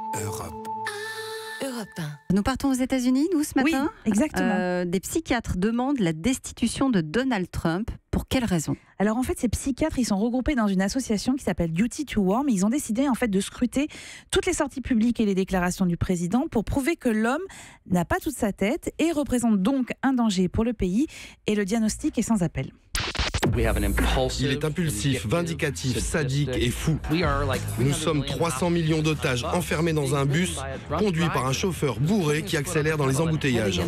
Europe. Europe 1. Nous partons aux États-Unis, nous, ce matin. Oui, exactement. Des psychiatres demandent la destitution de Donald Trump. Pour quelle raison ? Alors en fait, ces psychiatres, ils sont regroupés dans une association qui s'appelle Duty to Warm. Ils ont décidé en fait de scruter toutes les sorties publiques et les déclarations du président pour prouver que l'homme n'a pas toute sa tête et représente donc un danger pour le pays. Et le diagnostic est sans appel. Il est impulsif, vindicatif, sadique et fou. Nous sommes 300 millions d'otages enfermés dans un bus conduit par un chauffeur bourré qui accélère dans les embouteillages.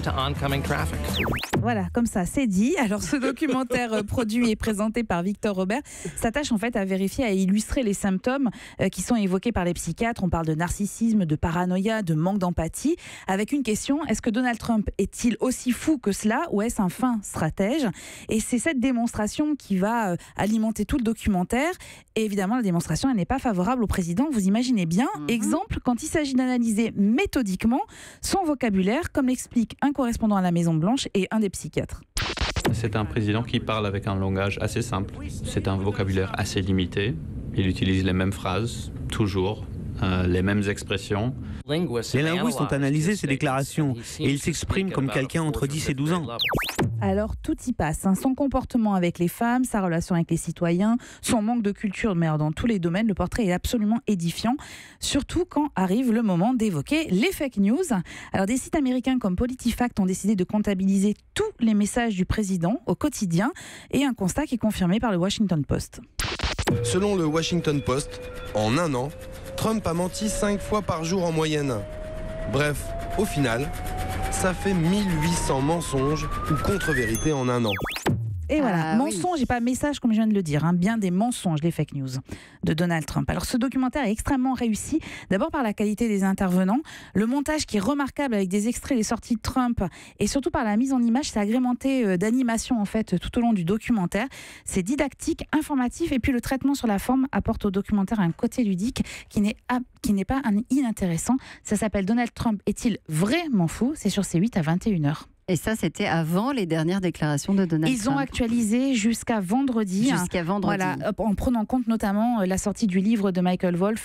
Voilà, comme ça, c'est dit. Alors ce documentaire produit et présenté par Victor Robert s'attache en fait à vérifier, à illustrer les symptômes qui sont évoqués par les psychiatres. On parle de narcissisme, de paranoïa, de manque d'empathie. Avec une question, est-ce que Donald Trump est-il aussi fou que cela ou est-ce un fin stratège ? Et c'est cette démonstration qui va alimenter tout le documentaire. Et évidemment, la démonstration, elle n'est pas favorable au président. Vous imaginez bien. Exemple, quand il s'agit d'analyser méthodiquement son vocabulaire, comme l'explique un correspondant à la Maison-Blanche et un des psychiatres. C'est un président qui parle avec un langage assez simple. C'est un vocabulaire assez limité. Il utilise les mêmes phrases, toujours, les mêmes expressions. Les linguistes ont analysé ces déclarations et il s'exprime comme quelqu'un entre 10 et 12 ans. Alors tout y passe, hein. Son comportement avec les femmes, sa relation avec les citoyens, son manque de culture, mais dans tous les domaines, le portrait est absolument édifiant, surtout quand arrive le moment d'évoquer les fake news. Alors des sites américains comme PolitiFact ont décidé de comptabiliser tous les messages du président au quotidien et un constat qui est confirmé par le Washington Post. Selon le Washington Post, en un an, Trump a menti 5 fois par jour en moyenne. Bref, au final, ça fait 1800 mensonges ou contre-vérités en un an. Et voilà, oui. mensonges et pas message comme je viens de le dire, hein, bien des mensonges, les fake news de Donald Trump. Alors ce documentaire est extrêmement réussi, d'abord par la qualité des intervenants, le montage qui est remarquable avec des extraits des sorties de Trump et surtout par la mise en image, c'est agrémenté d'animations en fait tout au long du documentaire. C'est didactique, informatif et puis le traitement sur la forme apporte au documentaire un côté ludique qui n'est pas inintéressant. Ça s'appelle Donald Trump est-il vraiment fou ? C'est sur C8 à 21h. Et ça, c'était avant les dernières déclarations de Donald Trump. Ils ont actualisé jusqu'à vendredi. Jusqu'à vendredi. Voilà, en prenant en compte notamment la sortie du livre de Michael Wolff,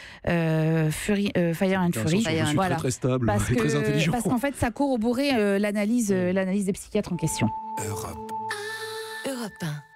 Fire and Fury. Voilà. Très stable parce et très intelligent. parce qu'en fait, ça corroborait l'analyse des psychiatres en question. Europe. Europe 1.